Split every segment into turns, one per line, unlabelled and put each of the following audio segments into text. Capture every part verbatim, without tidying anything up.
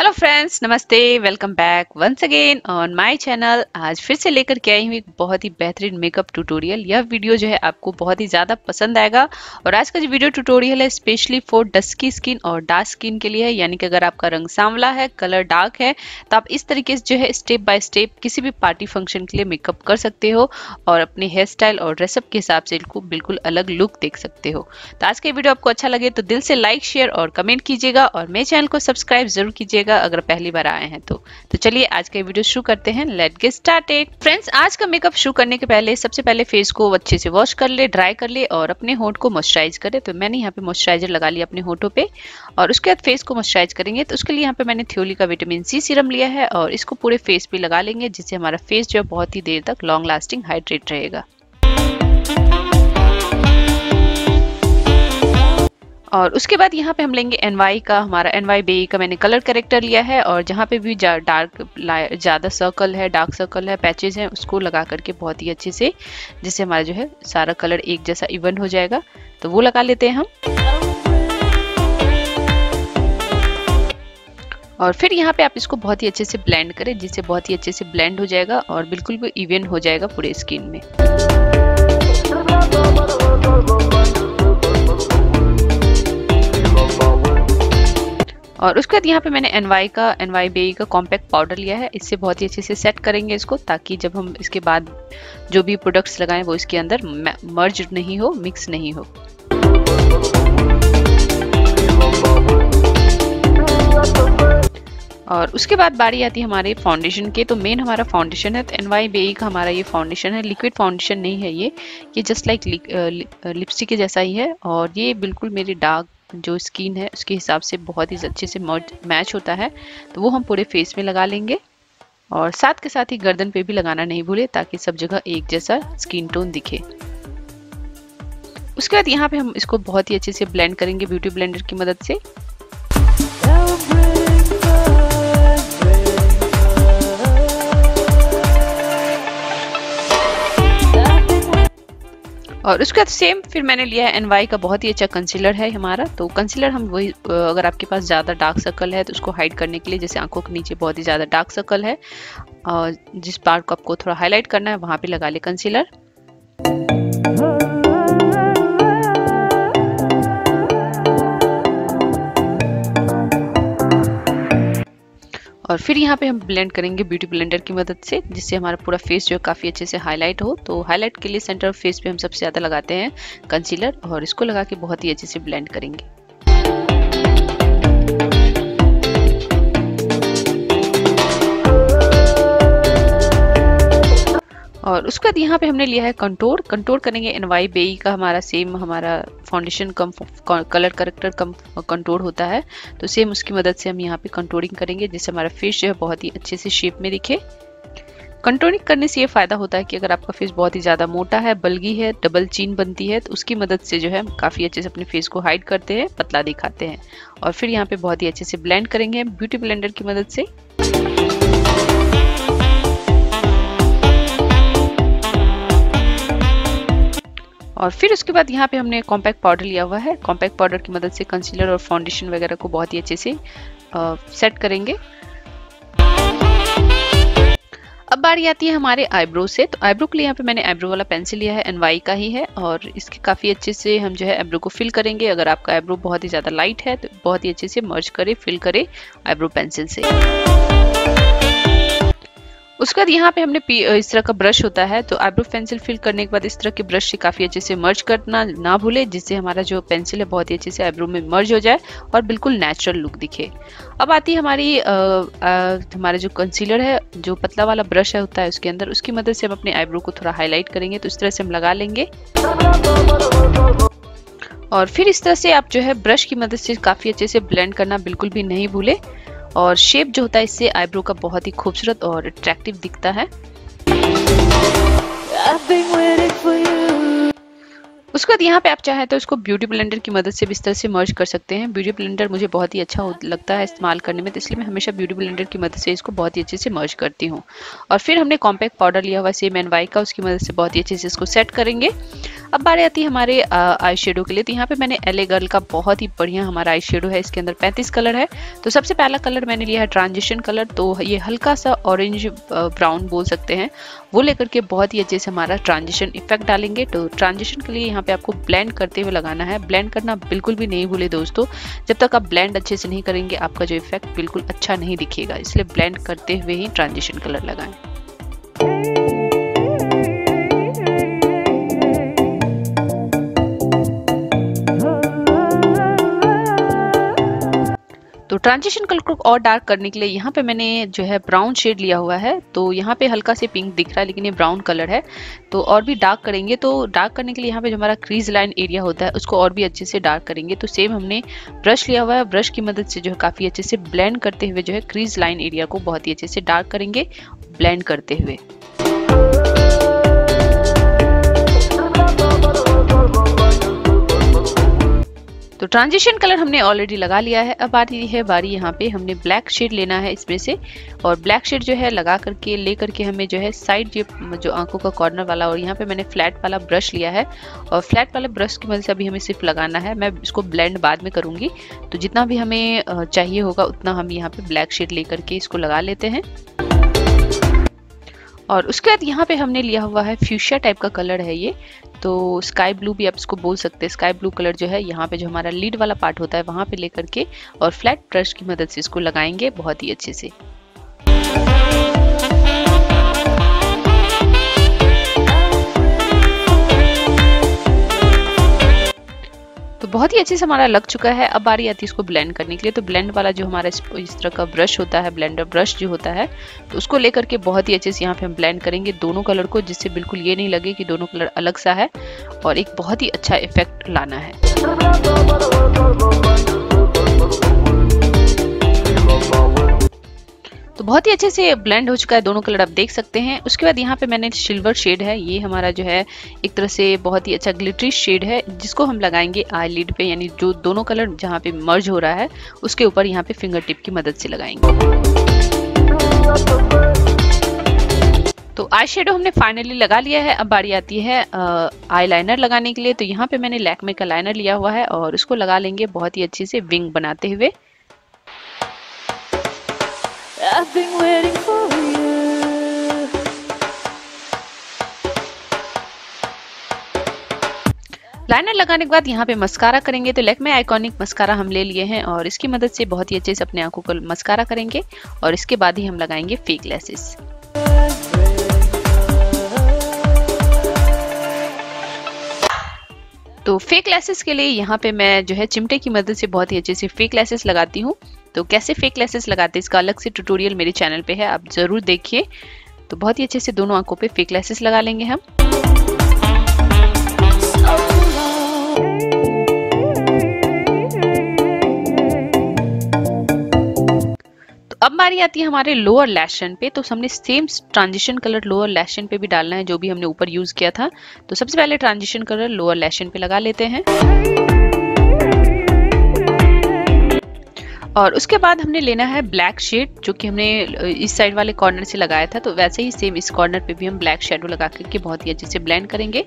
Hello friends, नमस्ते। Welcome back once again on my channel. आज फिर से लेकर के आई हूँ एक बहुत ही बेहतरीन मेकअप ट्यूटोरियल। यह वीडियो जो है आपको बहुत ही ज़्यादा पसंद आएगा। और आज का जो वीडियो ट्यूटोरियल है स्पेशली फॉर डस्की स्किन और डार्क स्किन के लिए है। यानी कि अगर आपका रंग सांवला है, कलर डार्क है, तो आप इस तरीके से जो है स्टेप बाय स्टेप किसी भी पार्टी फंक्शन के लिए मेकअप कर सकते हो और अपने हेयर स्टाइल और ड्रेसअप के हिसाब से इनको बिल्कुल अलग लुक देख सकते हो। तो आज का वीडियो आपको अच्छा लगे तो दिल से लाइक, शेयर और कमेंट कीजिएगा और मेरे चैनल को सब्सक्राइब जरूर कीजिएगा अगर पहली बार आए हैं तो। तो चलिए आज का वीडियो शुरू करते हैं। Let's get started. फ्रेंड्स, आज का मेकअप शुरू करने के पहले सबसे पहले फेस को अच्छे से वॉश कर ले, ड्राई कर ले और अपने होंठ को मॉइस्चराइज करे। तो मैंने यहाँ पे मॉइस्चराइजर लगा लिया अपने होंठों पे और उसके बाद फेस को मॉइस्चराइज करेंगे। तो उसके लिए यहाँ पे मैंने थियोली का विटामिन सी सीरम लिया है और इसको पूरे फेस पे लगा लेंगे, जिससे हमारा फेस जो है बहुत ही देर तक लॉन्ग लास्टिंग हाइड्रेट रहेगा। और उसके बाद यहाँ पे हम लेंगे एनवाई का, हमारा एनवाई बे का मैंने कलर करेक्टर लिया है और जहाँ पे भी डार्क ज़्यादा सर्कल है, डार्क सर्कल है, पैचेज हैं, उसको लगा करके बहुत ही अच्छे से, जिससे हमारा जो है सारा कलर एक जैसा इवन हो जाएगा। तो वो लगा लेते हैं हम। और फिर यहाँ पे आप इसको बहुत ही अच्छे से ब्लेंड करें, जिससे बहुत ही अच्छे से ब्लेंड हो जाएगा और बिल्कुल भी इवन हो जाएगा पूरे स्किन में। और उसके बाद यहाँ पे मैंने एनवाई का एनवाई बे का कॉम्पैक्ट पाउडर लिया है। इससे बहुत ही अच्छे से सेट करेंगे इसको, ताकि जब हम इसके बाद जो भी प्रोडक्ट्स लगाएं वो इसके अंदर मर्ज नहीं हो, मिक्स नहीं हो। और उसके बाद बारी आती है हमारे फाउंडेशन के। तो मेन हमारा फाउंडेशन है, तो एनवाई बे का हमारा ये फाउंडेशन है। लिक्विड फाउंडेशन नहीं है ये ये जस्ट लाइक लिपस्टिक के जैसा ही है और ये बिल्कुल मेरी डार्क जो स्किन है उसके हिसाब से बहुत ही अच्छे से मैच होता है। तो वो हम पूरे फेस में लगा लेंगे और साथ के साथ ही गर्दन पे भी लगाना नहीं भूले, ताकि सब जगह एक जैसा स्किन टोन दिखे। उसके बाद यहाँ पे हम इसको बहुत ही अच्छे से ब्लेंड करेंगे ब्यूटी ब्लेंडर की मदद से। और उसके बाद सेम फिर मैंने लिया है एनवाई का बहुत ही अच्छा कंसीलर है हमारा। तो कंसीलर हम वही, अगर आपके पास ज़्यादा डार्क सर्कल है तो उसको हाइड करने के लिए, जैसे आंखों के नीचे बहुत ही ज़्यादा डार्क सर्कल है और जिस पार्ट को आपको थोड़ा हाईलाइट करना है वहाँ पे लगा ले कंसीलर। और फिर यहाँ पे हम ब्लेंड करेंगे ब्यूटी ब्लेंडर की मदद से, जिससे हमारा पूरा फेस जो है काफ़ी अच्छे से हाईलाइट हो। तो हाईलाइट के लिए सेंटर ऑफ फेस पे हम सबसे ज़्यादा लगाते हैं कंसीलर और इसको लगा के बहुत ही अच्छे से ब्लेंड करेंगे। और उसके बाद यहाँ पे हमने लिया है कंटूर। कंटूर करेंगे एनवाई बे का, हमारा सेम हमारा foundation cum colour corrector cum contour होता है। तो सेम उसकी मदद से हम यहाँ पे कंटूरिंग करेंगे, जिससे हमारा फेस जो है बहुत ही अच्छे से शेप में दिखे। कंटूरिंग करने से ये फायदा होता है कि अगर आपका फेस बहुत ही ज़्यादा मोटा है, बल्गी है, डबल चीन बनती है, तो उसकी मदद से जो है हम काफ़ी अच्छे से अपने फेस को हाइड करते हैं, पतला दिखाते हैं। और फिर यहाँ पे बहुत ही अच्छे से ब्लेंड करेंगे ब्यूटी ब्लेंडर की मदद से। और फिर उसके बाद यहाँ पे हमने कॉम्पैक्ट पाउडर लिया हुआ है। कॉम्पैक्ट पाउडर की मदद से कंसीलर और फाउंडेशन वगैरह को बहुत ही अच्छे से आ, सेट करेंगे। अब बारी आती है हमारे आईब्रो से। तो आईब्रो के लिए यहाँ पे मैंने आईब्रो वाला पेंसिल लिया है, एनवाई का ही है और इसके काफ़ी अच्छे से हम जो है आईब्रो को फिल करेंगे। अगर आपका आईब्रो बहुत ही ज़्यादा लाइट है तो बहुत ही अच्छे से मर्ज करे, फिल करे आईब्रो पेंसिल से। उसके बाद यहाँ पे हमने इस तरह का ब्रश होता है, तो आईब्रो पेंसिल फिल करने के बाद इस तरह के ब्रश से काफ़ी अच्छे से मर्ज करना ना भूले, जिससे हमारा जो पेंसिल है बहुत ही अच्छे से आईब्रो में मर्ज हो जाए और बिल्कुल नेचुरल लुक दिखे। अब आती है हमारी आ, आ, हमारा जो कंसीलर है, जो पतला वाला ब्रश है होता है उसके अंदर, उसकी मदद से हम अपने आईब्रो को थोड़ा हाईलाइट करेंगे। तो इस तरह से हम लगा लेंगे और फिर इस तरह से आप जो है ब्रश की मदद से काफ़ी अच्छे से ब्लेंड करना बिल्कुल भी नहीं भूले। और शेप जो होता है इससे आईब्रो का बहुत ही खूबसूरत और अट्रैक्टिव दिखता है। उसके बाद यहाँ पे आप चाहें तो इसको ब्यूटी ब्लेंडर की मदद से भी इस तरह से मर्ज कर सकते हैं। ब्यूटी ब्लेंडर मुझे बहुत ही अच्छा लगता है इस्तेमाल करने में, तो इसलिए मैं हमेशा ब्यूटी ब्लेंडर की मदद से इसको बहुत ही अच्छे से मर्ज करती हूँ। और फिर हमने कॉम्पैक्ट पाउडर लिया हुआ सेम एनवाई का, उसकी मदद से बहुत ही अच्छे से इसको सेट करेंगे। अब बारी आती है हमारे आई शेडो के लिए। तो यहाँ पे मैंने एलए गर्ल का बहुत ही बढ़िया हमारा आई शेडो है, इसके अंदर पैंतीस कलर है। तो सबसे पहला कलर मैंने लिया है ट्रांजिशन कलर, तो ये हल्का सा ऑरेंज ब्राउन बोल सकते हैं, वो लेकर के बहुत ही अच्छे से हमारा ट्रांजिशन इफेक्ट डालेंगे। तो ट्रांजिशन के लिए यहाँ पे आपको ब्लेंड करते हुए लगाना है, ब्लेंड करना बिल्कुल भी नहीं भूले दोस्तों। जब तक आप ब्लेंड अच्छे से नहीं करेंगे आपका जो इफेक्ट बिल्कुल अच्छा नहीं दिखेगा, इसलिए ब्लेंड करते हुए ही ट्रांजिशन कलर लगाएं। तो ट्रांजिशन कलर को और डार्क करने के लिए यहाँ पे मैंने जो है ब्राउन शेड लिया हुआ है। तो यहाँ पे हल्का से पिंक दिख रहा है लेकिन ये ब्राउन कलर है। तो और भी डार्क करेंगे, तो डार्क करने के लिए यहाँ पे जो हमारा क्रीज लाइन एरिया होता है उसको और भी अच्छे से डार्क करेंगे। तो सेम हमने ब्रश लिया हुआ है, ब्रश की मदद से जो है काफ़ी अच्छे से ब्लेंड करते हुए जो है क्रीज लाइन एरिया को बहुत ही अच्छे से डार्क करेंगे ब्लेंड करते हुए। तो ट्रांजिशन कलर हमने ऑलरेडी लगा लिया है। अब आ रही है बारी यहाँ पे हमने ब्लैक शेड लेना है इसमें से, और ब्लैक शेड जो है लगा करके ले करके हमें जो है साइड जो जो आंखों का कॉर्नर वाला, और यहाँ पे मैंने फ्लैट वाला ब्रश लिया है और फ्लैट वाले ब्रश की मदद से अभी हमें सिर्फ लगाना है। मैं इसको ब्लेंड बाद में करूँगी, तो जितना भी हमें चाहिए होगा उतना हम यहाँ पे ब्लैक शेड ले करके इसको लगा लेते हैं। और उसके बाद यहाँ पे हमने लिया हुआ है फ्यूशिया टाइप का कलर है ये, तो स्काई ब्लू भी आप इसको बोल सकते हैं। स्काई ब्लू कलर जो है यहाँ पे जो हमारा लीड वाला पार्ट होता है वहाँ पे लेकर के और फ्लैट ब्रश की मदद से इसको लगाएंगे बहुत ही अच्छे से। तो बहुत ही अच्छे से हमारा लग चुका है। अब बारी आती है इसको ब्लेंड करने के लिए। तो ब्लेंड वाला जो हमारा इस तरह का ब्रश होता है, ब्लेंडर ब्रश जो होता है, तो उसको लेकर के बहुत ही अच्छे से यहाँ पे हम ब्लेंड करेंगे दोनों कलर को, जिससे बिल्कुल ये नहीं लगे कि दोनों कलर अलग सा है, और एक बहुत ही अच्छा इफेक्ट लाना है। तो बहुत ही अच्छे से ब्लेंड हो चुका है दोनों कलर, आप देख सकते हैं। उसके बाद यहाँ पे मैंने सिल्वर शेड है, ये हमारा जो है एक तरह से बहुत ही अच्छा ग्लिटरी शेड है, जिसको हम लगाएंगे आई लिड पे, यानी जो दोनों कलर जहाँ पे मर्ज हो रहा है उसके ऊपर यहाँ पे फिंगर टिप की मदद से लगाएंगे। तो आई शेडो हमने फाइनली लगा लिया है। अब बारी आती है आई लाइनर लगाने के लिए। तो यहाँ पे मैंने लैक्मे का लाइनर लिया हुआ है और उसको लगा लेंगे बहुत ही अच्छे से विंग बनाते हुए। I've been waiting for you. Liner लगाने के बाद यहाँ पे मस्कारा करेंगे। तो लैक्मे आइकॉनिक मस्कारा हम ले लिए हैं और इसकी मदद से बहुत ही अच्छे से अपने आंखों को मस्कारा करेंगे, और इसके बाद ही हम लगाएंगे फेक लैसेस। तो फेक लैसेस के लिए यहाँ पे मैं जो है चिमटे की मदद से बहुत ही अच्छे से फेक लैसेस लगाती हूँ। तो कैसे फेक लैसेस लगाते हैं इसका अलग से ट्यूटोरियल मेरे चैनल पे है, आप जरूर देखिए। तो बहुत ही अच्छे से दोनों आंखों पे फेक लैसेस लगा लेंगे हम। अब बारी आती है हमारे लोअर लैशन पे। तो हमने same transition colour lower lashline पे भी डालना है जो भी हमने ऊपर यूज किया था। तो सबसे पहले ट्रांजिशन कलर लोअर लैशन पे लगा लेते हैं, और उसके बाद हमने लेना है ब्लैक शेड, जो कि हमने इस साइड वाले कॉर्नर से लगाया था। तो वैसे ही सेम इस कॉर्नर पे भी हम ब्लैक शेडो लगा करके बहुत ही अच्छे से ब्लेंड करेंगे।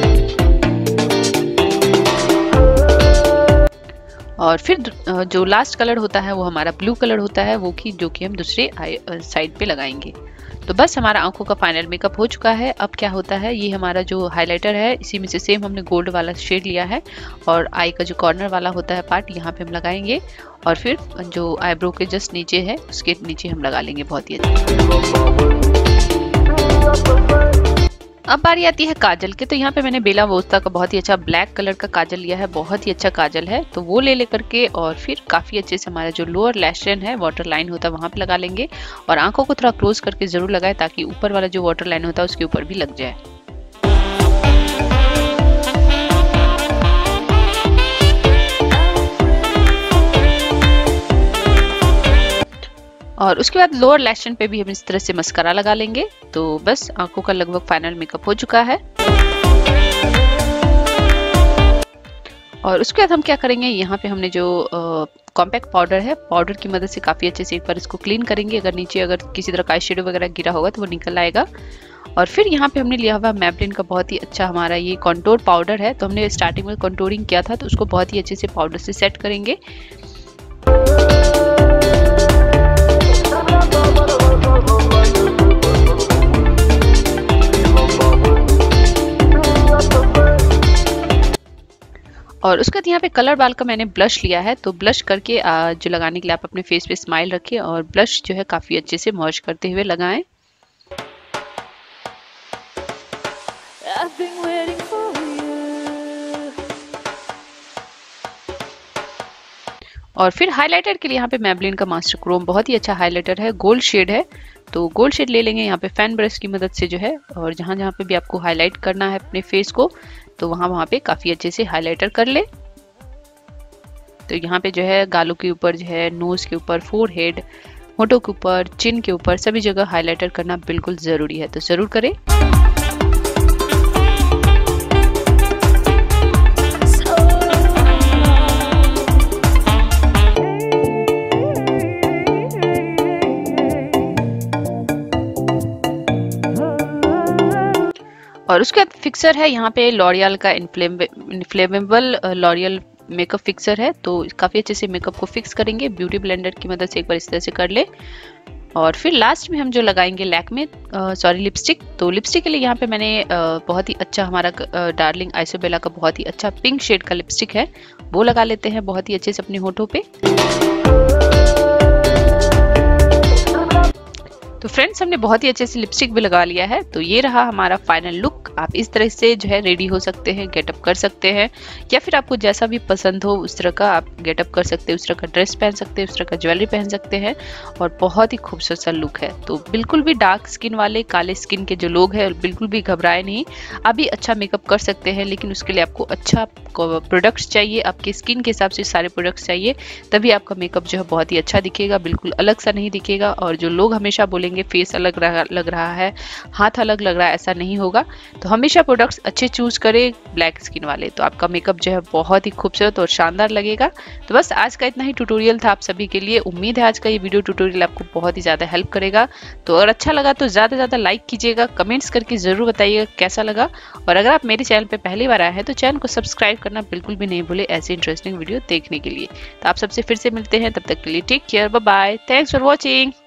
और फिर जो लास्ट कलर होता है वो हमारा ब्लू कलर होता है, वो की जो कि हम दूसरे साइड पे लगाएंगे। तो बस हमारा आंखों का फाइनल मेकअप हो चुका है। अब क्या होता है, ये हमारा जो हाइलाइटर है इसी में से सेम हमने गोल्ड वाला शेड लिया है, और आई का जो कॉर्नर वाला होता है पार्ट यहाँ पे हम लगाएंगे, और फिर जो आईब्रो के जस्ट नीचे है उसके नीचे हम लगा लेंगे बहुत ही अच्छे। अब बारी आती है काजल के। तो यहाँ पे मैंने बेला वोस्ता का बहुत ही अच्छा ब्लैक कलर का काजल लिया है, बहुत ही अच्छा काजल है। तो वो ले लेकर के और फिर काफी अच्छे से हमारा जो लोअर लैशन है, वाटर लाइन होता है, वहां पे लगा लेंगे, और आंखों को थोड़ा क्लोज करके जरूर लगाए ताकि ऊपर वाला जो वाटर लाइन होता है उसके ऊपर भी लग जाए। और उसके बाद लोअर लैशन पे भी हम इस तरह से मस्कारा लगा लेंगे। तो बस आंखों का लगभग फाइनल मेकअप हो चुका है। और उसके बाद हम क्या करेंगे, यहाँ पे हमने जो कॉम्पैक्ट पाउडर है, पाउडर की मदद से काफी अच्छे से एक बार इसको क्लीन करेंगे। अगर नीचे अगर किसी तरह का आई शेडो वगैरह गिरा होगा तो वो निकल आएगा। और फिर यहाँ पे हमने लिया हुआ मैबलिन का बहुत ही अच्छा हमारा ये कॉन्टोर पाउडर है। तो हमने स्टार्टिंग में कॉन्टोरिंग किया था तो उसको बहुत ही अच्छे से पाउडर से सेट करेंगे। और उसके बाद यहाँ पे कलर बाल का मैंने ब्लश लिया है। तो ब्लश करके जो लगाने के लिए आप अपने फेस पे स्माइल रखिए और ब्लश जो है काफ़ी अच्छे से मर्ज करते हुए लगाएं। और फिर हाइलाइटर के लिए यहाँ पे मैबलिन का मास्टर क्रोम बहुत ही अच्छा हाइलाइटर है, गोल्ड शेड है। तो गोल्ड शेड ले लेंगे यहाँ पे फैन ब्रश की मदद से जो है, और जहाँ जहाँ पे भी आपको हाईलाइट करना है अपने फेस को तो वहाँ वहाँ पे काफ़ी अच्छे से हाइलाइटर कर ले। तो यहाँ पे जो है गालों के ऊपर जो है, नोज के ऊपर, फोरहेड, होठों के ऊपर, चिन के ऊपर सभी जगह हाइलाइटर करना बिल्कुल ज़रूरी है, तो ज़रूर करें। और उसके बाद फिक्सर है यहाँ पे लॉरियल का इनफ्लेमेबल लॉरियल मेकअप फिक्सर है। तो काफ़ी अच्छे से मेकअप को फिक्स करेंगे ब्यूटी ब्लेंडर की मदद से, एक बार इस तरह से कर ले। और फिर लास्ट में हम जो लगाएंगे लैक्मे सॉरी लिपस्टिक। तो लिपस्टिक के लिए यहाँ पे मैंने आ, बहुत ही अच्छा हमारा डार्लिंग आइसोबेला का बहुत ही अच्छा पिंक शेड का लिपस्टिक है, वो लगा लेते हैं बहुत ही अच्छे से अपने होठों पे। तो फ्रेंड्स हमने बहुत ही अच्छे से लिपस्टिक भी लगा लिया है। तो ये रहा हमारा फाइनल लुक। आप इस तरह से जो है रेडी हो सकते हैं, गेटअप कर सकते हैं, या फिर आपको जैसा भी पसंद हो उस तरह का आप गेटअप कर सकते हैं, उस तरह का ड्रेस पहन सकते हैं, उस तरह का ज्वेलरी पहन सकते हैं, और बहुत ही खूबसूरत सा लुक है। तो बिल्कुल भी डार्क स्किन वाले, काले स्किन के जो लोग हैं बिल्कुल भी घबराए नहीं, आप भी अच्छा मेकअप कर सकते हैं। लेकिन उसके लिए आपको अच्छा प्रोडक्ट्स चाहिए, आपके स्किन के हिसाब से सारे प्रोडक्ट्स चाहिए, तभी आपका मेकअप जो है बहुत ही अच्छा दिखेगा, बिल्कुल अलग सा नहीं दिखेगा। और जो लोग हमेशा बोलेंगे फेस अलग रहा, लग रहा है, हाथ अलग लग रहा है, ऐसा नहीं होगा। तो हमेशा प्रोडक्ट्स अच्छे चूज करें ब्लैक स्किन वाले, तो आपका मेकअप जो है बहुत ही खूबसूरत और शानदार लगेगा। तो बस आज का इतना ही ट्यूटोरियल था आप सभी के लिए। उम्मीद है आज का ये वीडियो ट्यूटोरियल आपको बहुत ही ज़्यादा हेल्प करेगा। तो अगर अच्छा लगा तो ज़्यादा से ज़्यादा लाइक कीजिएगा, कमेंट्स करके ज़रूर बताइएगा कैसा लगा। और अगर आप मेरे चैनल पर पहली बार आए हैं तो चैनल को सब्सक्राइब करना बिल्कुल भी नहीं भूले ऐसे इंटरेस्टिंग वीडियो देखने के लिए। तो आप सबसे फिर से मिलते हैं, तब तक के लिए take care, bye bye, thanks for watching.